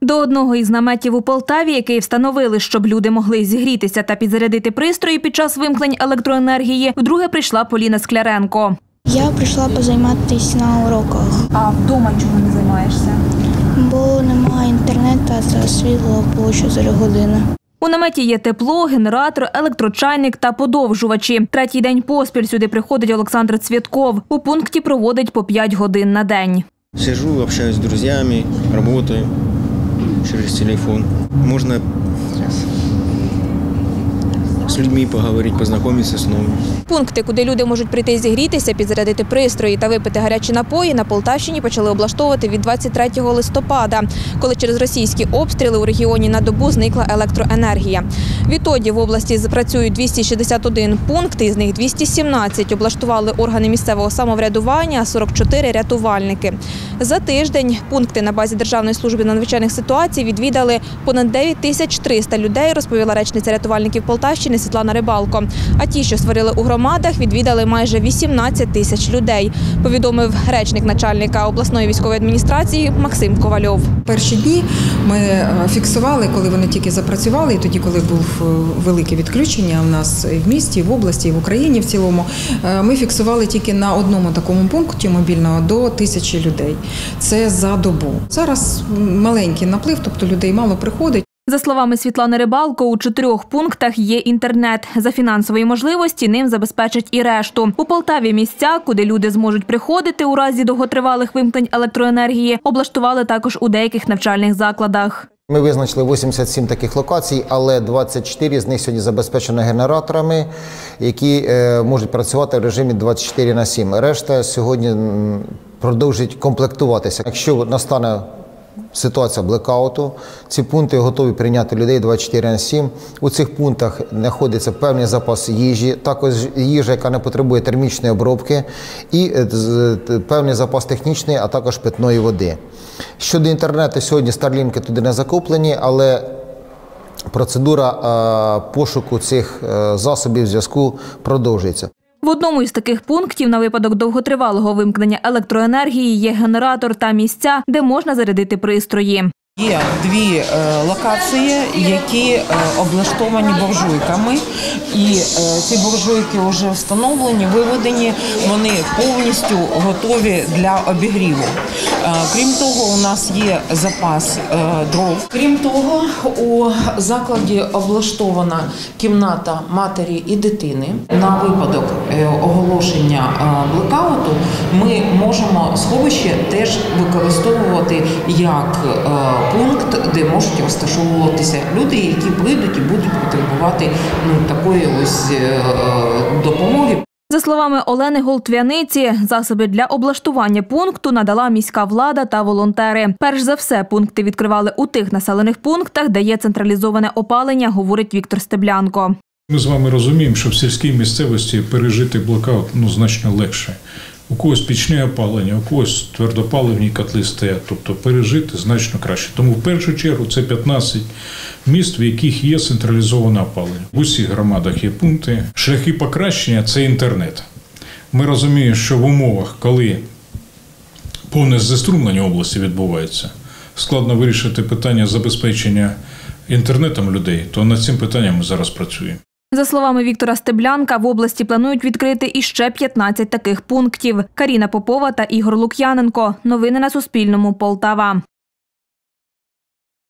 До одного із наметів у Полтаві, який встановили, щоб люди могли зігрітися та підзарядити пристрої під час вимкнень електроенергії, вдруге прийшла Поліна Скляренко. Я прийшла позайматися на уроках. А вдома чому не займаєшся? Бо немає інтернету, та світло по 4 години. У наметі є тепло, генератор, електрочайник та подовжувачі. Третій день поспіль сюди приходить Олександр Цвєтков. У пункті проводить по 5 годин на день. Сижу, общаюсь с друзьями, работаю через телефон. Можно с людьми поговорить, познакомиться с новыми. Пункти, куди люди можуть прийти зігрітися, підзарядити пристрої та випити гарячі напої, на Полтавщині почали облаштовувати від 23 листопада, коли через російські обстріли у регіоні на добу зникла електроенергія. Відтоді в області запрацюють 261 пункти, із них 217 облаштували органи місцевого самоврядування, а 44 – рятувальники. За тиждень пункти на базі Державної служби надзвичайних ситуацій відвідали понад 9300 людей, розповіла речниця рятувальників Полтавщини Світлана Рибалко. А ті, що створили у громадах, відвідали майже 18 тисяч людей, повідомив речник начальника обласної військової адміністрації Максим Ковальов. Перші дні ми фіксували, коли вони тільки запрацювали, і тоді, коли був велике відключення в нас і в місті, і в області, і в Україні в цілому, ми фіксували тільки на одному такому пункті мобільного до 1000 людей. Це за добу. Зараз маленький наплив, тобто людей мало приходить. За словами Світлани Рибалко, у 4 пунктах є інтернет. За фінансової можливості ним забезпечать і решту. У Полтаві місця, куди люди зможуть приходити у разі довготривалих вимкнень електроенергії, облаштували також у деяких навчальних закладах. Ми визначили 87 таких локацій, але 24 з них сьогодні забезпечено генераторами, які можуть працювати в режимі 24/7. Решта сьогодні продовжують комплектуватися. Якщо настане ситуація блекауту, ці пункти готові прийняти людей 24/7. У цих пунктах знаходиться певний запас їжі, також їжа, яка не потребує термічної обробки, і певний запас технічної, а також питної води. Щодо інтернету, сьогодні старлінки туди не закуплені, але процедура пошуку цих засобів зв'язку продовжується. В одному із таких пунктів на випадок довготривалого вимкнення електроенергії є генератор та місця, де можна зарядити пристрої. Є 2 локації, які облаштовані буржуйками, і ці буржуйки вже встановлені, виведені, вони повністю готові для обігріву. Крім того, у нас є запас дров. Крім того, у закладі облаштована кімната матері і дитини. На випадок оголошення блекауту ми можемо сховище теж використовувати як пункт, де можуть розташовуватися люди, які прийдуть і будуть потребувати такої ось допомоги. За словами Олени Голтвяниці, засоби для облаштування пункту надала міська влада та волонтери. Перш за все, пункти відкривали у тих населених пунктах, де є централізоване опалення, говорить Віктор Стеблянко. Ми з вами розуміємо, що в сільській місцевості пережити блокаут значно легше. У когось пічне опалення, у когось твердопаливні котли стоять, тобто пережити значно краще. Тому в першу чергу це 15 міст, в яких є централізоване опалення. В усіх громадах є пункти. Шляхи покращення – це інтернет. Ми розуміємо, що в умовах, коли повне знеструмлення області відбувається, складно вирішити питання забезпечення інтернетом людей, то над цим питанням ми зараз працюємо. За словами Віктора Стеблянка, в області планують відкрити іще 15 таких пунктів. Каріна Попова та Ігор Лук'яненко. Новини на Суспільному. Полтава.